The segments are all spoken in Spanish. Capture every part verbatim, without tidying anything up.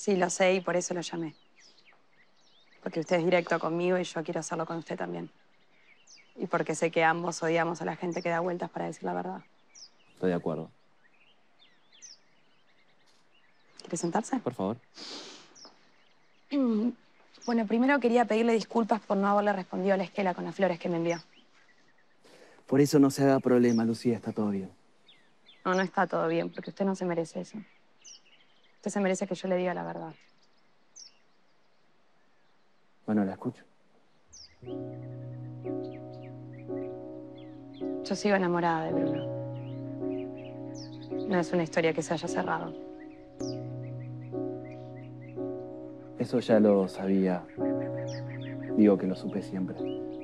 Sí, lo sé y por eso lo llamé. Porque usted es directo conmigo y yo quiero hacerlo con usted también. Y porque sé que ambos odiamos a la gente que da vueltas para decir la verdad. Estoy de acuerdo. ¿Quiere sentarse? Por favor. Bueno, primero quería pedirle disculpas por no haberle respondido a la esquela con las flores que me envió. Por eso no se haga problema, Lucía, está todo bien. No, no está todo bien, porque usted no se merece eso. Usted se merece que yo le diga la verdad. Bueno, la escucho. Yo sigo enamorada de Bruno. No es una historia que se haya cerrado. Eso ya lo sabía. Digo que lo supe siempre.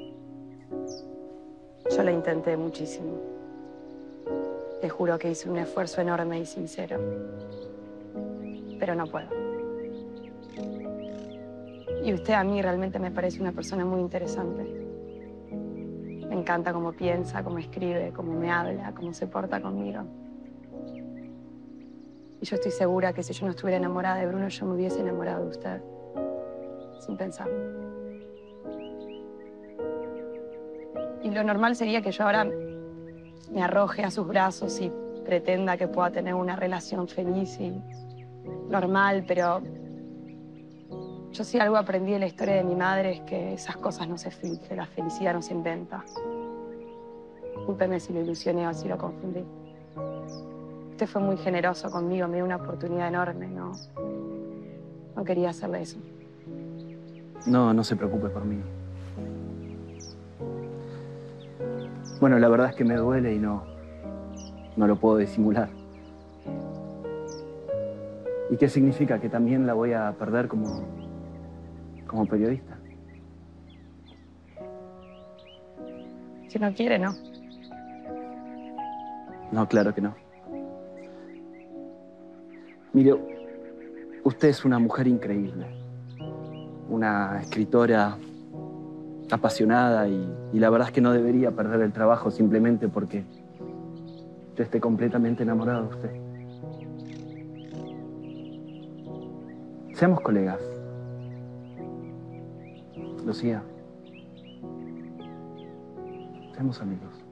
Yo lo intenté muchísimo. Te juro que hice un esfuerzo enorme y sincero. Pero no puedo. Y usted a mí realmente me parece una persona muy interesante. Me encanta cómo piensa, cómo escribe, cómo me habla, cómo se porta conmigo. Y yo estoy segura que si yo no estuviera enamorada de Bruno, yo me hubiese enamorado de usted. Sin pensar. Y lo normal sería que yo ahora me arroje a sus brazos y pretenda que pueda tener una relación feliz y normal, pero yo sí algo aprendí de la historia de mi madre es que esas cosas no se filtran, la felicidad no se inventa. Discúlpeme si lo ilusioné o si lo confundí. Usted fue muy generoso conmigo, me dio una oportunidad enorme, no, no quería hacerle eso. No, no se preocupe por mí. Bueno, la verdad es que me duele y no, no lo puedo disimular. ¿Y qué significa? Que también la voy a perder como, como periodista. Si no quiere, no. No, claro que no. Mire, usted es una mujer increíble. Una escritora apasionada y, y la verdad es que no debería perder el trabajo simplemente porque yo esté completamente enamorado de usted. Seamos colegas. Lucía. Seamos amigos.